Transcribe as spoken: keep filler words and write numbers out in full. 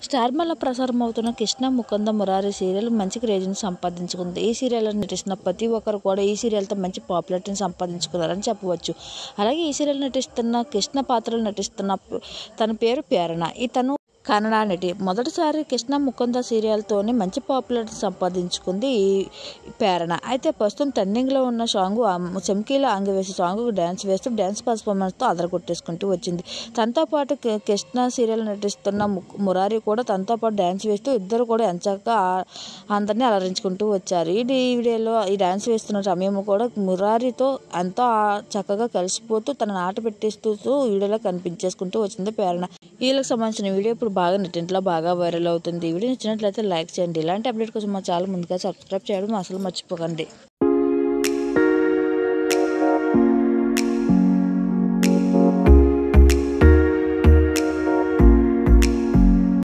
Star మాలో ప్రసారం అవుతున్న కృష్ణ ముకుంద మురారి సీరియల్ మంచి క్రేజ్ని సంపాదించుకుంది. ఈ సీరియల్లో నటిస్తున్న ప్రతి ఒక్కరు కూడా ఈ సీరియల్తో మంచి పాపులారిటీని సంపాదించుకున్నారని చెప్పవచ్చు. అలాగే ఈ సీరియల్ నటిస్తున్న కృష్ణ పాత్రలు నటిస్తున్న తన పేరు ప్రేరణ. ఇతను కన్నడ నటి. మొదటిసారి కృష్ణ ముకుంద సీరియల్తోనే మంచి పాపులారిటీ సంపాదించుకుంది ఈ ప్రేరణ. అయితే ప్రస్తుతం ట్రెండింగ్లో ఉన్న సాంగ్ చమ్కీల ఆంగివేసి సాంగ్కు డ్యాన్స్ వేస్తూ డ్యాన్స్ పర్ఫార్మెన్స్తో అదరగొట్టేసుకుంటూ వచ్చింది. తనతో పాటు కృష్ణ సీరియల్ నటిస్తున్న మురారి కూడా తనతో పాటు డ్యాన్స్ వేస్తూ ఇద్దరు కూడా ఎంచక్కా అందరినీ అలరించుకుంటూ వచ్చారు. ఈ వీడియోలో ఈ డ్యాన్స్ వేస్తున్న సమయం కూడా మురారితో ఎంతో చక్కగా కలిసిపోతూ తన ఆట పెట్టేస్తూ వీడియోలో కనిపించేసుకుంటూ వచ్చింది ప్రేరణ. వీళ్ళకి సంబంధించిన వీడియో ఇప్పుడు బాగా నెట్టింట్లో బాగా వైరల్ అవుతుంది. ఈ వీడియో నచ్చినట్లయితే లైక్ చేయండి. ఇలాంటి అప్డేట్ కోసం మా ఛానల్ ముందుగా సబ్స్క్రైబ్ చేయడం అసలు మర్చిపోకండి.